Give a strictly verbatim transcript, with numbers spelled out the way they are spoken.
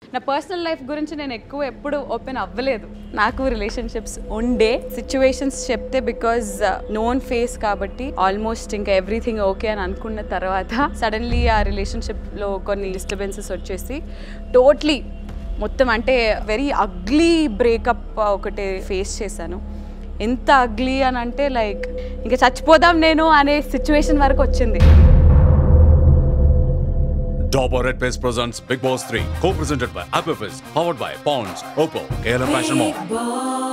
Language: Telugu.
నా పర్సనల్ లైఫ్ గురించి నేను ఎక్కువ ఎప్పుడు ఓపెన్ అవ్వలేదు. నాకు రిలేషన్షిప్స్ ఉండే సిచ్యువేషన్స్ చెప్తే బికాజ్ నోన్ ఫేస్ కాబట్టి ఆల్మోస్ట్ ఇంకా ఎవ్రీథింగ్ ఓకే అని అనుకున్న తర్వాత సడన్లీ ఆ రిలేషన్షిప్లో కొన్ని డిస్టర్బెన్సెస్ వచ్చేసి టోటలీ మొత్తం అంటే వెరీ అగ్లీ బ్రేకప్ ఒకటి ఫేస్ చేశాను. ఎంత అగ్లీ అని అంటే లైక్ ఇంకా చచ్చిపోదాం నేను అనే సిచ్యువేషన్ వరకు వచ్చింది. Dabur Red Paste presents Bigg Boss three, co-presented by Aquafist, powered by Ponds, Oppo, K L M Fashion Mall.